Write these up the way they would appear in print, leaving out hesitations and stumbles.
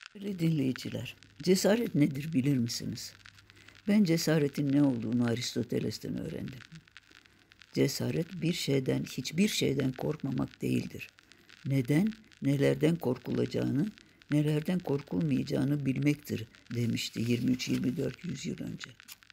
Değerli dinleyiciler, cesaret nedir bilir misiniz? Ben cesaretin ne olduğunu Aristoteles'ten öğrendim. Cesaret hiçbir şeyden korkmamak değildir. Neden, nelerden korkulacağını, nelerden korkulmayacağını bilmektir demişti 23-24 yüzyıl önce.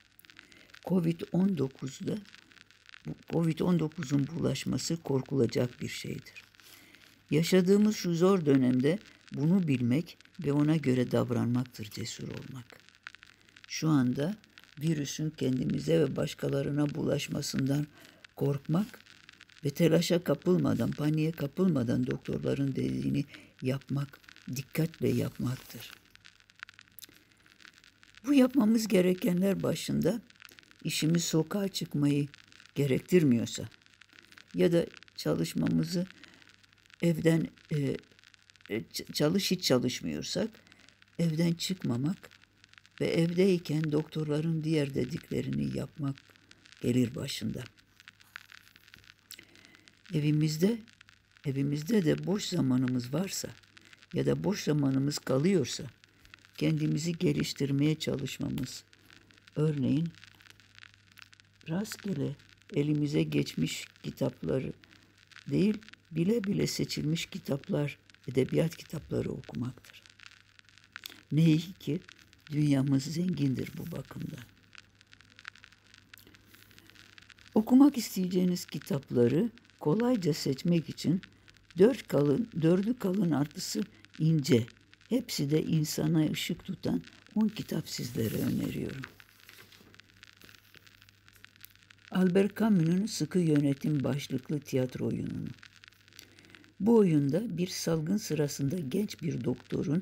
Covid-19'un bulaşması korkulacak bir şeydir. Yaşadığımız şu zor dönemde bunu bilmek ve ona göre davranmaktır cesur olmak. Şu anda virüsün kendimize ve başkalarına bulaşmasından korkmak ve telaşa kapılmadan, paniğe kapılmadan doktorların dediğini yapmak, dikkatle yapmaktır. Bu yapmamız gerekenler başında işimiz sokağa çıkmayı gerektirmiyorsa ya da çalışmamızı evden hiç çalışmıyorsak evden çıkmamak ve evdeyken doktorların diğer dediklerini yapmak gelir başında. Evimizde de boş zamanımız varsa ya da boş zamanımız kalıyorsa kendimizi geliştirmeye çalışmamız, örneğin rastgele elimize geçmiş kitapları değil, bile bile seçilmiş kitaplar, edebiyat kitapları okumaktır. Ne iyi ki dünyamız zengindir bu bakımdan. Okumak isteyeceğiniz kitapları kolayca seçmek için dördü kalın artısı ince, hepsi de insana ışık tutan 10 kitap sizlere öneriyorum. Albert Camus'un Sıkı Yönetim başlıklı tiyatro oyununu. Bu oyunda bir salgın sırasında genç bir doktorun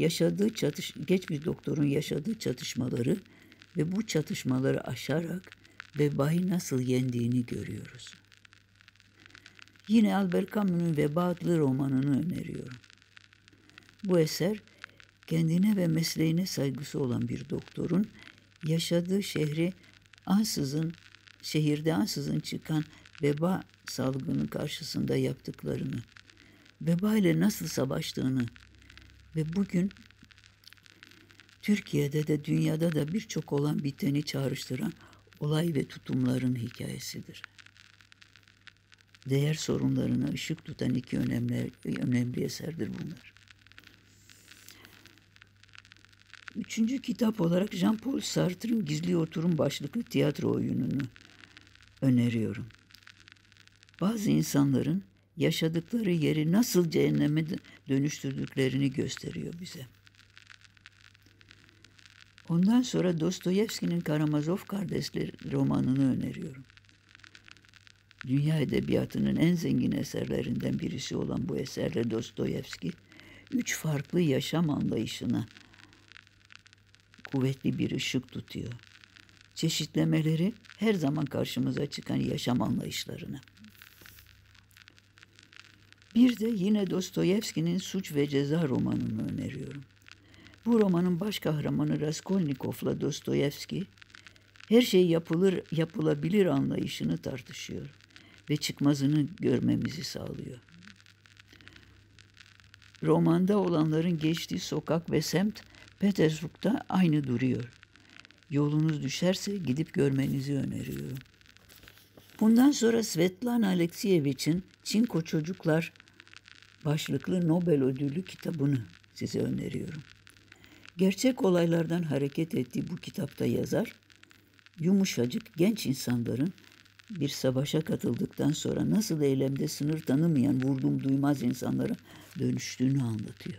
yaşadığı çatışmaları ve bu çatışmaları aşarak vebayı nasıl yendiğini görüyoruz. Yine Albert Camus'un Veba adlı romanını öneriyorum. Bu eser kendine ve mesleğine saygısı olan bir doktorun yaşadığı şehirde ansızın çıkan veba salgını karşısında yaptıklarını, veba ile nasıl savaştığını ve bugün Türkiye'de de dünyada da birçok olan biteni çağrıştıran olay ve tutumların hikayesidir. Değer sorunlarına ışık tutan iki önemli eserdir bunlar. Üçüncü kitap olarak Jean-Paul Sartre'ın Gizli Oturum başlıklı tiyatro oyununu öneriyorum. Bazı insanların yaşadıkları yeri nasıl cehenneme dönüştürdüklerini gösteriyor bize. Ondan sonra Dostoyevski'nin Karamazov Kardeşleri romanını öneriyorum. Dünya edebiyatının en zengin eserlerinden birisi olan bu eserle Dostoyevski, 3 farklı yaşam anlayışına kuvvetli bir ışık tutuyor. Çeşitlemeleri her zaman karşımıza çıkan yaşam anlayışlarına. Bir de yine Dostoyevski'nin Suç ve Ceza romanını öneriyorum. Bu romanın baş kahramanı Raskolnikov'la Dostoyevski her şey yapılabilir anlayışını tartışıyor ve çıkmazını görmemizi sağlıyor. Romanda olanların geçtiği sokak ve semt Petersburg'da aynı duruyor. Yolunuz düşerse gidip görmenizi öneriyorum. Bundan sonra Svetlana Alekseyevich'in Çinko Çocuklar başlıklı Nobel ödüllü kitabını size öneriyorum. Gerçek olaylardan hareket ettiği bu kitapta yazar, yumuşacık genç insanların bir savaşa katıldıktan sonra nasıl eylemde sınır tanımayan vurdum duymaz insanlara dönüştüğünü anlatıyor.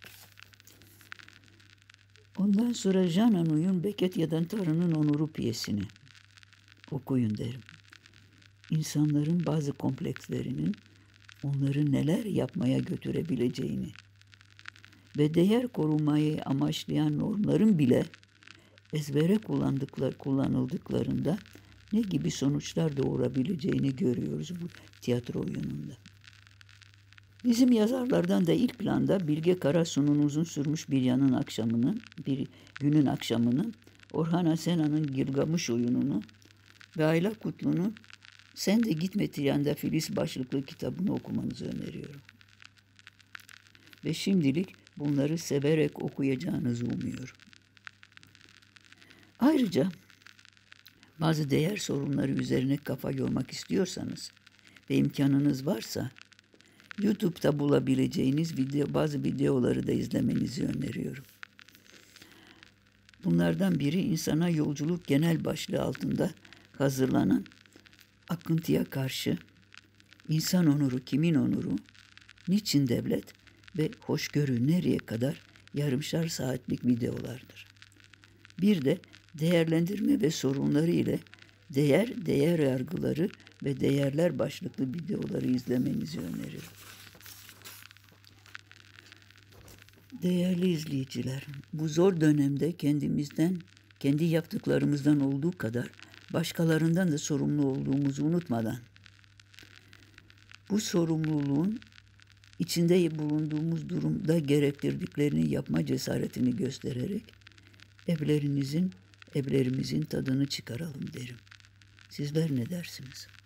Ondan sonra Jean Anouilh'un Beket ya da Tanrı'nın Onuru piyesini okuyun derim. İnsanların bazı komplekslerinin onları neler yapmaya götürebileceğini ve değer korumayı amaçlayan normların bile ezbere kullanıldıklarında ne gibi sonuçlar doğurabileceğini görüyoruz bu tiyatro oyununda. Bizim yazarlardan da ilk planda Bilge Karasu'nun uzun sürmüş bir günün akşamını, Orhan Asena'nın Gilgamış oyununu ve Ayla Kutlu'nun Sen de Gitme Triandafiliz başlıklı kitabını okumanızı öneriyorum. Ve şimdilik bunları severek okuyacağınızı umuyorum. Ayrıca bazı değer sorunları üzerine kafa yormak istiyorsanız ve imkanınız varsa YouTube'da bulabileceğiniz bazı videoları da izlemenizi öneriyorum. Bunlardan biri insana yolculuk genel başlığı altında hazırlanan akıntıya karşı insan onuru kimin onuru, niçin devlet ve hoşgörü nereye kadar yarımşar saatlik videolardır. Bir de değerlendirme ve sorunları ile değer yargıları ve değerler başlıklı videoları izlemenizi öneririm. Değerli izleyiciler, bu zor dönemde kendi yaptıklarımızdan olduğu kadar başkalarından da sorumlu olduğumuzu unutmadan, bu sorumluluğun içinde bulunduğumuz durumda gerektirdiklerini yapma cesaretini göstererek evlerimizin tadını çıkaralım derim. Sizler ne dersiniz?